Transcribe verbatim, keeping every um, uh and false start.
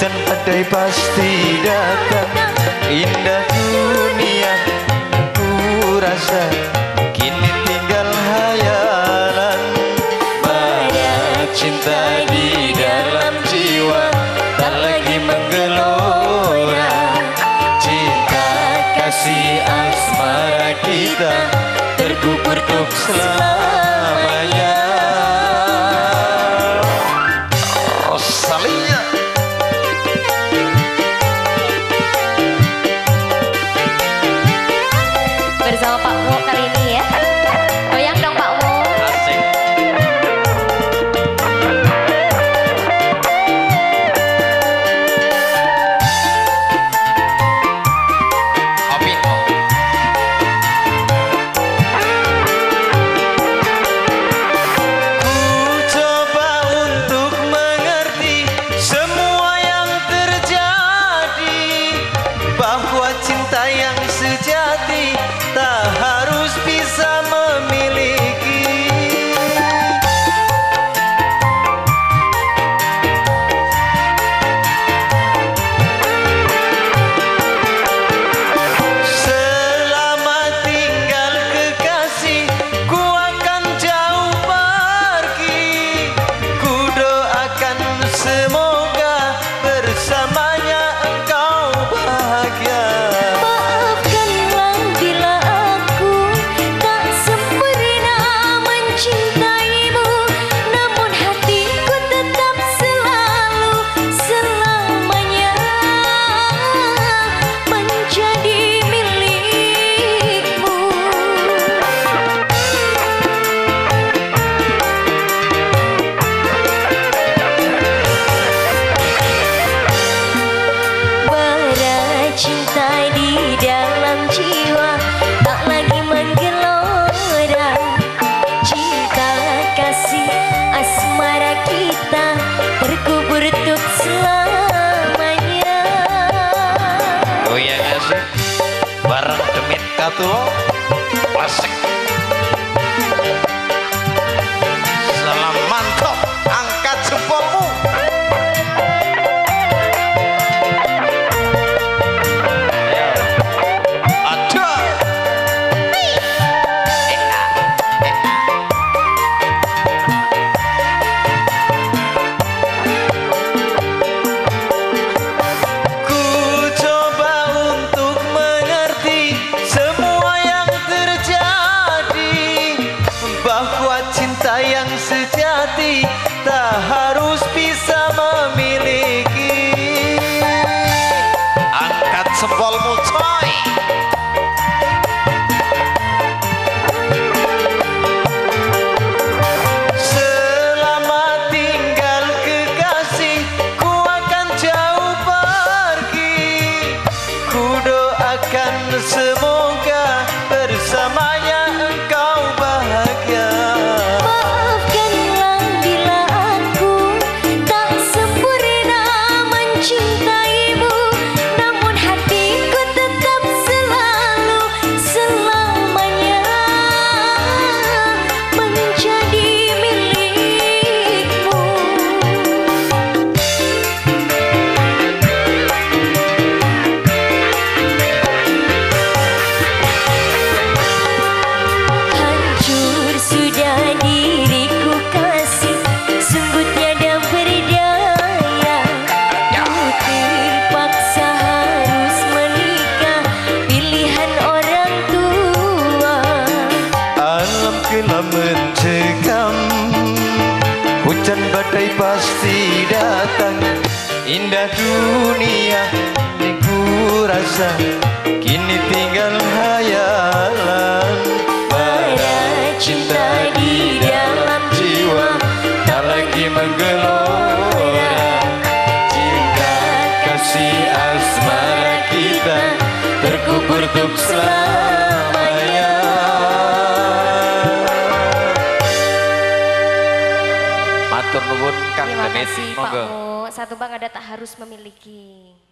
Hujan badai pasti datang, indah dunia ku rasa kini tinggal hayalan. Bara cinta di dalam jiwa tak lagi menggelora. Cinta kasih asmara kita terkubur untuk selamanya. Rosalia bersama Pak Wo kali ini ya. Goyang dong Pak Wo. asik. Opino. Ku coba untuk mengerti semua yang terjadi, bahwa cinta yang sejati tak harus bisa memiliki. Selama tinggal kekasih, ku akan jauh pergi. Ku doakan semoga bersamanya engkau bahagia. Maafkanlah bila aku tak sempurna mencintaimu, namun hatiku tetap selalu selamanya menjadi milikmu. Bara cinta di dalam jiwa tak lagi menggelora. Cinta kasih asmara kita terkubur untuk selamanya. Oh iya asik, bareng demit katulo, asik. Salam mantap, angkat jempolmu. Ada. Ku coba untuk mengerti semua yang terjadi, bahwa cinta yang sejati tak harus bisa memiliki. Angkat jempolmu coy. Selama tinggal kekasih, ku akan jauh pergi. Ku doakan semoga bersamanya engkau bahagia. Maafkanlah bila aku tak sempurna mencintaimu, namun hatiku tetap selalu selamanya menjadi milikmu. Hancur sudah diriku kasih, sungguh tiada berdaya. Ku terpaksa harus menikah, pilihan orang tua. Alam gelap mencekam, hujan badai pasti datang. Indah dunia yang ku rasa kini tinggal hayalan. Bara cinta di dalam jiwa tak lagi menggelora. Cinta kasih asmara kita terkubur untuk selamanya. Matur nuwun Kang Terima Demit, kasih Pak monggo. Wo. Satu bang ada tak harus memiliki.